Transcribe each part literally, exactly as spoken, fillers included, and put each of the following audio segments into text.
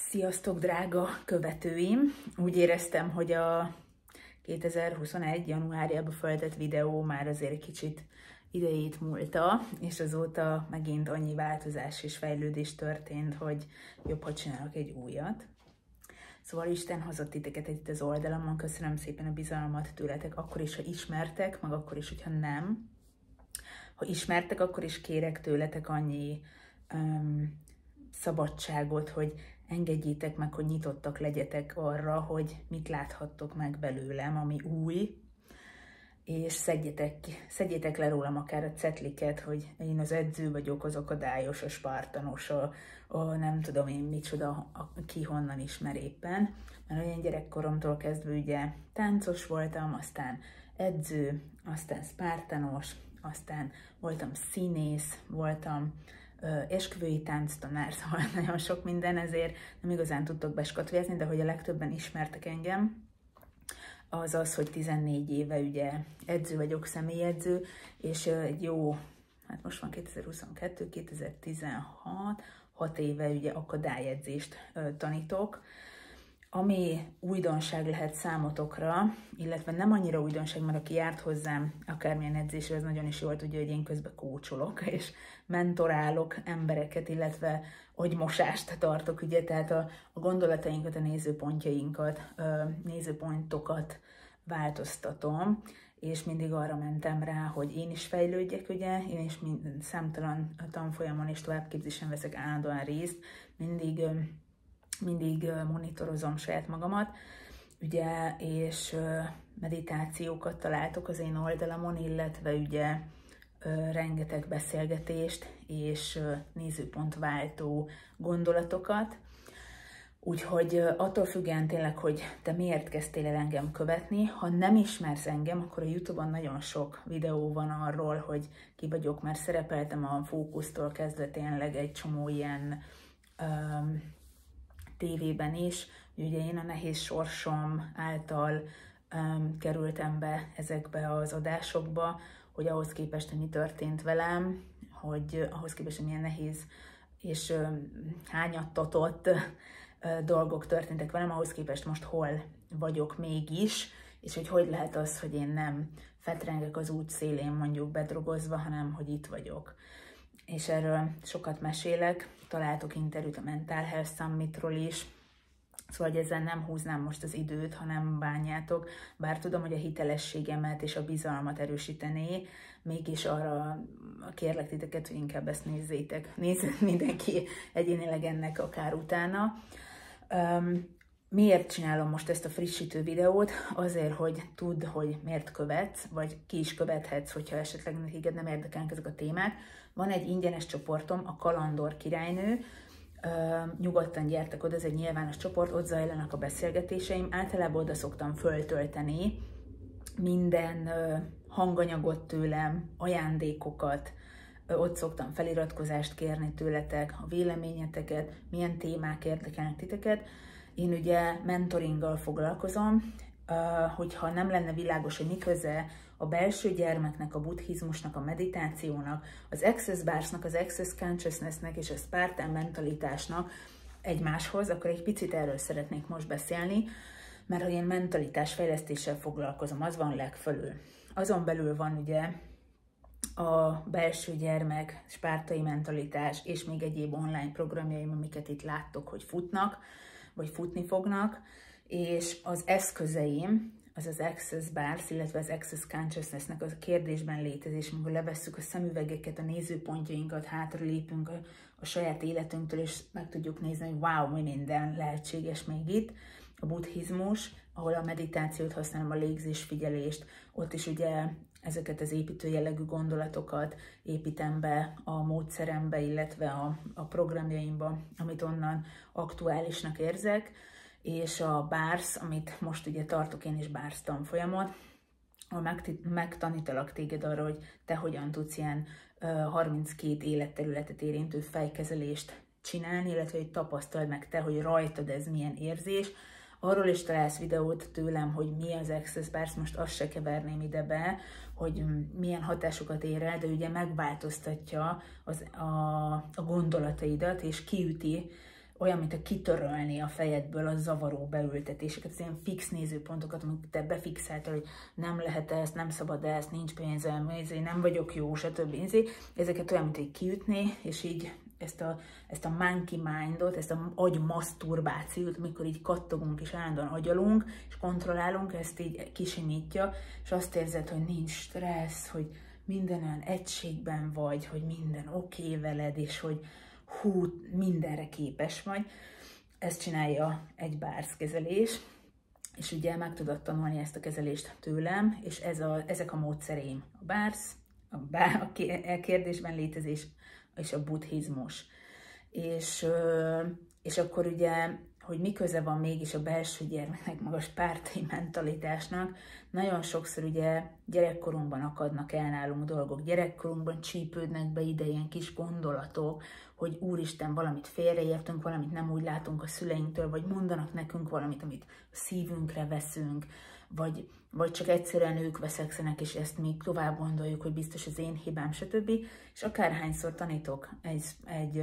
Sziasztok, drága követőim! Úgy éreztem, hogy a kétezer-huszonegy. januárjában feltett videó már azért kicsit idejét múlta, és azóta megint annyi változás és fejlődés történt, hogy jobb, ha csinálok egy újat. Szóval Isten hozott titeket itt az oldalamon, köszönöm szépen a bizalmat tőletek, akkor is, ha ismertek, meg akkor is, hogyha nem. Ha ismertek, akkor is kérek tőletek annyi um, szabadságot, hogy engedjétek meg, hogy nyitottak legyetek arra, hogy mit láthattok meg belőlem, ami új, és szedjetek, szedjétek le rólam akár a cetliket, hogy én az edző vagyok, az akadályos, a spartanos, a, a nem tudom én micsoda, a, ki honnan ismer éppen. Mert olyan gyerekkoromtól kezdve ugye táncos voltam, aztán edző, aztán spartanos, aztán voltam színész, voltam esküvői tánctanár, szóval nagyon sok minden, ezért nem igazán tudtok beskatvézni, de hogy a legtöbben ismertek engem, az az, hogy tizennégy éve ugye edző vagyok, személyedző, és egy jó, hát most van kétezer-huszonkettő, kétezer-tizenhat, hat éve ugye akadályedzést tanítok, ami újdonság lehet számotokra, illetve nem annyira újdonság, mert aki járt hozzám akármilyen edzésre, az nagyon is jól tudja, hogy én közben kócsolok, és mentorálok embereket, illetve agymosást tartok, ugye, tehát a, a gondolatainkat, a nézőpontjainkat, nézőpontokat változtatom, és mindig arra mentem rá, hogy én is fejlődjek, ugye, én is mind, számtalan tanfolyamon és továbbképzésen veszek állandóan részt, mindig mindig monitorozom saját magamat, ugye, és meditációkat találtok az én oldalamon, illetve ugye rengeteg beszélgetést és nézőpontváltó gondolatokat. Úgyhogy attól függően tényleg, hogy te miért kezdtél el engem követni, ha nem ismersz engem, akkor a YouTube-on nagyon sok videó van arról, hogy ki vagyok, mert szerepeltem a Fókusztól kezdve tényleg egy csomó ilyen um, tévében is. Ugye én a nehéz sorsom által um, kerültem be ezekbe az adásokba, hogy ahhoz képest, hogy mi történt velem, hogy ahhoz képest, hogy milyen nehéz és um, hányattatott uh, dolgok történtek velem, ahhoz képest most hol vagyok mégis, és hogy hogy lehet az, hogy én nem fetrengek az út szélén mondjuk bedrogozva, hanem hogy itt vagyok. És erről sokat mesélek, találtok interjút a Mental Health Summitról is, szóval hogy ezzel nem húznám most az időt, ha nem bánjátok, bár tudom, hogy a hitelességemet és a bizalmat erősítené, mégis arra kérlek titeket, hogy inkább ezt nézzétek. Nézzük mindenki egyénileg ennek akár utána. Um, miért csinálom most ezt a frissítő videót? Azért, hogy tudd, hogy miért követsz, vagy ki is követhetsz, hogyha esetleg neked nem érdekelnek ezek a témák. Van egy ingyenes csoportom, a Kalandor Királynő, Uh, nyugodtan gyertek oda, ez egy nyilvános csoport, ott zajlanak a beszélgetéseim, általában oda szoktam föltölteni minden uh, hanganyagot tőlem, ajándékokat, uh, ott szoktam feliratkozást kérni tőletek, a véleményeteket, milyen témák érdekelnek titeket. Én ugye mentoringgal foglalkozom, uh, hogyha nem lenne világos, hogy mi köze a belső gyermeknek, a buddhizmusnak, a meditációnak, az Access Barsnak, az Access Consciousnessnek és a Spartan mentalitásnak egymáshoz, akkor egy picit erről szeretnék most beszélni, mert hogy én mentalitásfejlesztéssel foglalkozom, az van legfölül. Azon belül van ugye a belső gyermek, spártai mentalitás és még egyéb online programjaim, amiket itt láttok, hogy futnak, vagy futni fognak, és az eszközeim, az az Access Bars, illetve az Access Consciousnessnek a kérdésben létezés, amikor levesszük a szemüvegeket, a nézőpontjainkat, hátralépünk a, a saját életünktől, és meg tudjuk nézni, hogy wow, mi minden lehetséges még itt. A buddhizmus, ahol a meditációt használom, a légzésfigyelést, ott is ugye ezeket az építő jellegű gondolatokat építem be a módszerembe, illetve a, a programjaimba, amit onnan aktuálisnak érzek. És a Bars, amit most ugye tartok én is Bars tanfolyamot, megtanítalak téged arra, hogy te hogyan tudsz ilyen uh, harminckét életterületet érintő fejkezelést csinálni, illetve hogy tapasztald meg te, hogy rajtad ez milyen érzés. Arról is találsz videót tőlem, hogy mi az Access Bars, most azt se keverném ide be, hogy milyen hatásokat ér el, de ugye megváltoztatja az, a, a gondolataidat, és kiüti olyan, mint a kitörölni a fejedből a zavaró beültetéseket, az ilyen fix nézőpontokat, amit te befixáltál, hogy nem lehet ezt, nem szabad ezt, nincs pénzem, nem vagyok jó, stb. Ezeket olyan, mint hogy kiütni, és így ezt a, ezt a monkey mindot, ezt a agy maszturbációt, amikor így kattogunk és állandóan agyalunk, és kontrollálunk, ezt így kisimítja, és azt érzed, hogy nincs stressz, hogy minden olyan egységben vagy, hogy minden oké okay veled, és hogy hú, mindenre képes vagy. Ezt csinálja egy bársz kezelés, és ugye meg tudod tanulni ezt a kezelést tőlem, és ez a, ezek a módszereim. A bársz, a, bár, a kérdésben létezés, és a buddhizmus. És, és akkor ugye, hogy mi köze van mégis a belső gyermeknek, maga a spártai mentalitásnak, nagyon sokszor ugye gyerekkorunkban akadnak el nálunk dolgok, gyerekkorunkban csípődnek be ide ilyen kis gondolatok, hogy úristen, valamit félreértünk, valamit nem úgy látunk a szüleinktől, vagy mondanak nekünk valamit, amit a szívünkre veszünk, vagy, vagy csak egyszerűen ők veszekszenek, és ezt még tovább gondoljuk, hogy biztos az én hibám, stb. És akárhányszor tanítok egy, egy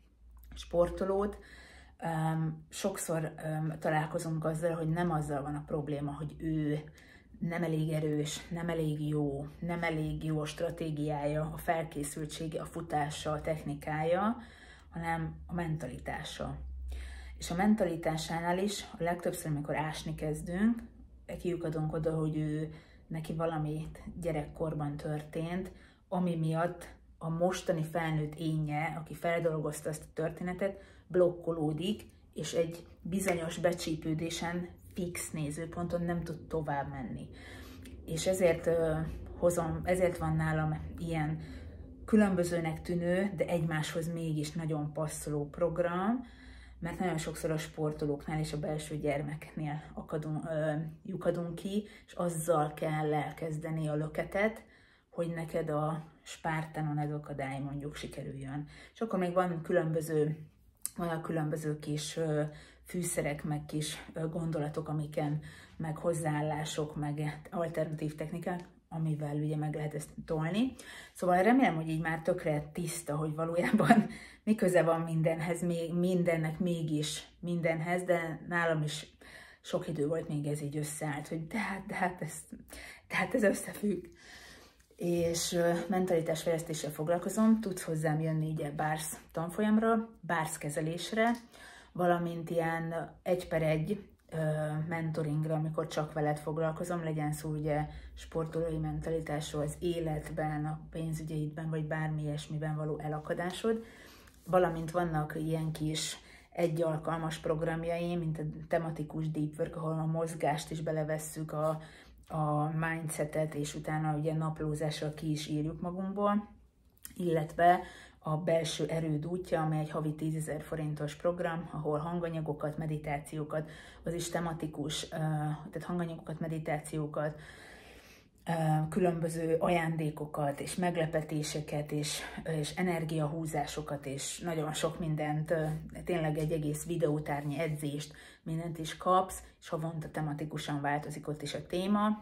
sportolót, um, sokszor um, találkozunk azzal, hogy nem azzal van a probléma, hogy ő nem elég erős, nem elég jó, nem elég jó a stratégiája, a felkészültsége, a futása, a technikája, hanem a mentalitása. És a mentalitásánál is a legtöbbször, amikor ásni kezdünk, kiukadunk oda, hogy ő, neki valamit gyerekkorban történt, ami miatt a mostani felnőtt énje, aki feldolgozta ezt a történetet, blokkolódik, és egy bizonyos becsípődésen, fix nézőponton nem tud tovább menni. És ezért uh, hozom, ezért van nálam ilyen különbözőnek tűnő, de egymáshoz mégis nagyon passzoló program, mert nagyon sokszor a sportolóknál és a belső gyermeknél akadunk, ö, lyukadunk ki, és azzal kell elkezdeni a löketet, hogy neked a spártánon ez akadály mondjuk sikerüljön. És akkor még van különböző, van a különböző kis ö, fűszerek, meg kis ö, gondolatok, amiken, meg hozzáállások, meg alternatív technikák, amivel ugye meg lehet ezt tolni. Szóval remélem, hogy így már tökre tiszta, hogy valójában mi köze van mindenhez, még mindennek mégis mindenhez, de nálam is sok idő volt, még ez így összeállt, hogy de hát, de hát, ez, de hát ez összefügg. És mentalitásfejlesztéssel foglalkozom, tudsz hozzám jönni ugye bársz tanfolyamra, bársz kezelésre, valamint ilyen egy per egy mentoringra, amikor csak veled foglalkozom, legyen szó ugye sportolói mentalitásról, az életben, a pénzügyeidben, vagy bármi ilyesmiben való elakadásod, valamint vannak ilyen kis egyalkalmas programjaim, mint a tematikus deep work, ahol a mozgást is belevesszük, a, a mindsetet, és utána ugye naplózással ki is írjuk magunkból, illetve a belső erőd útja, amely egy havi tízezer forintos program, ahol hanganyagokat, meditációkat, az is tematikus, tehát hanganyagokat, meditációkat, különböző ajándékokat, és meglepetéseket, és, és energiahúzásokat, és nagyon sok mindent, tényleg egy egész videótárnyi edzést, mindent is kapsz, és havonta tematikusan változik ott is a téma,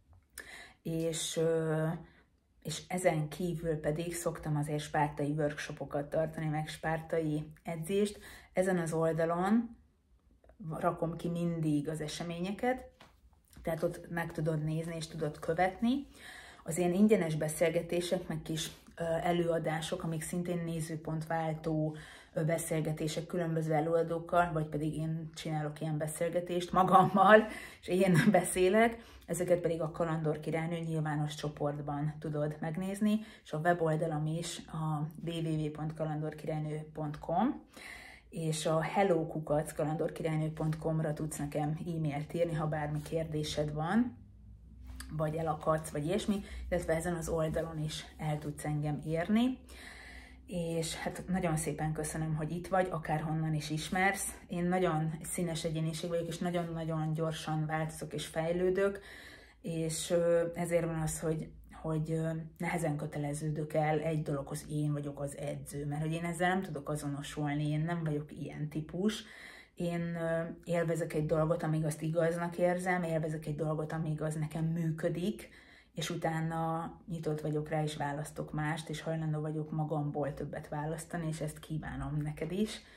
és és ezen kívül pedig szoktam azért spártai workshopokat tartani, meg spártai edzést. Ezen az oldalon rakom ki mindig az eseményeket, tehát ott meg tudod nézni és tudod követni. Az ilyen ingyenes beszélgetések, meg kis előadások, amik szintén nézőpontváltó beszélgetések különböző előadókkal, vagy pedig én csinálok ilyen beszélgetést magammal, és én beszélek, ezeket pedig a Kalandor Királynő nyilvános csoportban tudod megnézni, és a weboldalam is a double-u double-u double-u pont kalandorkirálynő pont com, és a hello kukac kalandorkirálynő pont com-ra tudsz nekem e-mailt írni, ha bármi kérdésed van, vagy elakadsz, vagy ilyesmi, illetve ezen az oldalon is el tudsz engem érni. És hát nagyon szépen köszönöm, hogy itt vagy, akárhonnan is ismersz. Én nagyon színes egyéniség vagyok, és nagyon-nagyon gyorsan változok és fejlődök, és ezért van az, hogy, hogy nehezen köteleződök el egy dologhoz, én vagyok az edző, mert hogy én ezzel nem tudok azonosulni, én nem vagyok ilyen típus. Én élvezek egy dolgot, amíg azt igaznak érzem, élvezek egy dolgot, amíg az nekem működik, és utána nyitott vagyok rá, és választok mást, és hajlandó vagyok magamból többet választani, és ezt kívánom neked is.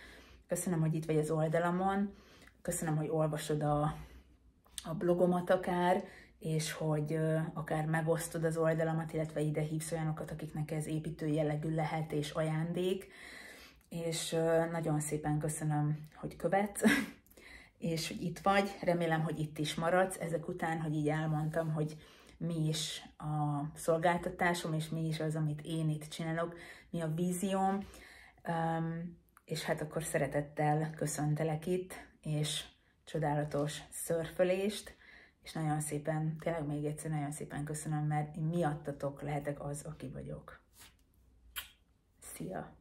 köszönöm, hogy itt vagy az oldalamon, köszönöm, hogy olvasod a, a blogomat akár, és hogy uh, akár megosztod az oldalamat, illetve ide hívsz olyanokat, akiknek ez építő jellegű lehet és ajándék, és uh, nagyon szépen köszönöm, hogy követsz, és hogy itt vagy, remélem, hogy itt is maradsz, ezek után, hogy így elmondtam, hogy mi is a szolgáltatásom, és mi is az, amit én itt csinálok, mi a vízióm, um, és hát akkor szeretettel köszöntelek itt, és csodálatos szörfölést, és nagyon szépen, tényleg még egyszer nagyon szépen köszönöm, mert miattatok lehetek az, aki vagyok. Szia!